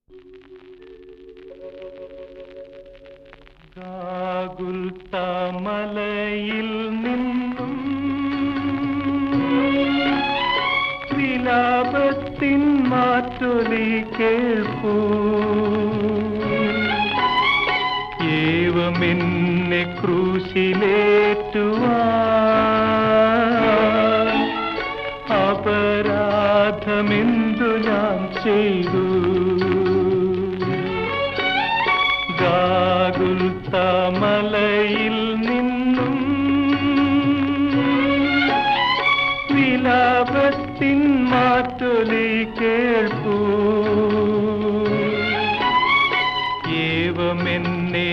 ഗാഗുൽത്താമലയിൽ നിന്നും വിലാപത്തിൻ മാറ്റൊലി കേൾപ്പൂ. ഏവമെന്നെ ക്രൂശിലേറ്റുവാൻ അപരാധമെന്തു ഞാൻ ചെയ്തു? ഗാഗുൽത്താമലയിൽ നിന്നും വിലാപത്തിൻ മാറ്റൊലി കേൾപ്പൂ. ഏവമെന്നെ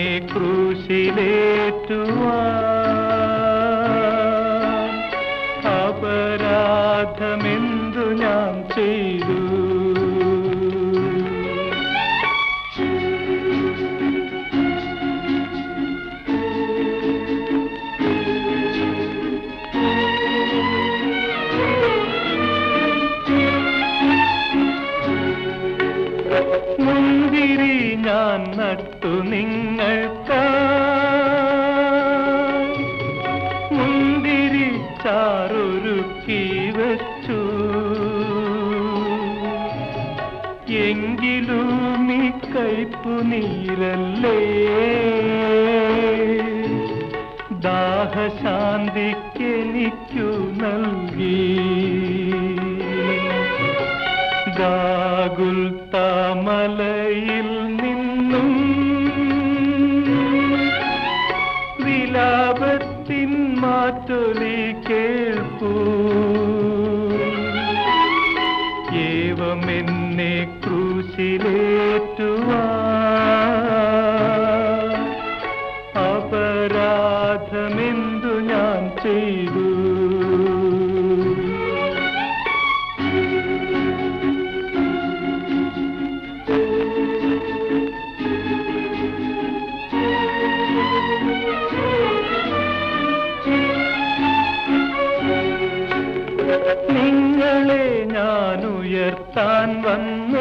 ക്രൂശിലേറ്റുവാൻ അപരാധമെന്തു ഞാൻ ചെയ്തു? മുന്തിരി ഞാൻ നട്ടു നിങ്ങൾക്കായി, മുന്തിരി ചാറൊരുക്കി വച്ചു. എങ്കിലും ഈ കയ്പു നീരല്ലേ ദാഹശാന്തിക്കെനിക്കു നൽകി. ഗാഗുൽത്താമലയിൽ നിന്നും വിലാപത്തിൻ മാറ്റൊലി കേൾപ്പൂ. ഏവമെന്നെ ക്രൂശിലേറ്റുവാൻ അപരാധമെന്തു ഞാൻ ചെയ്തു? നിങ്ങളെ ഞാൻ ഉയർത്താൻ വന്നു,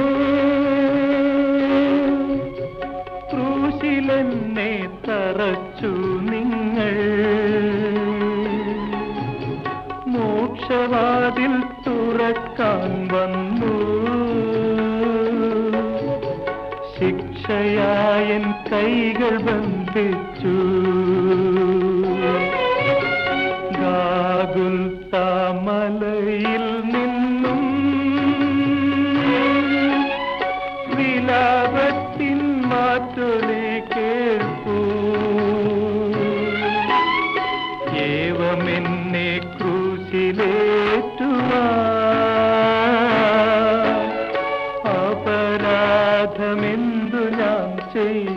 ക്രൂശിലെന്നെ തറച്ചു നിങ്ങൾ. മോക്ഷവാതിൽ തുറക്കാൻ വന്നു, ശിക്ഷയായൻ കൈകൾ ബന്ധിച്ചു. ഗാഗുൽത്താമലയിൽ നിന്നും വിലാപത്തിൻ മാറ്റൊലി കേൾപ്പൂ. ഏവമെന്നെ ക്രൂശിലേറ്റുവാൻ അപരാധമെന്തു ഞാൻ ചെയ്തു?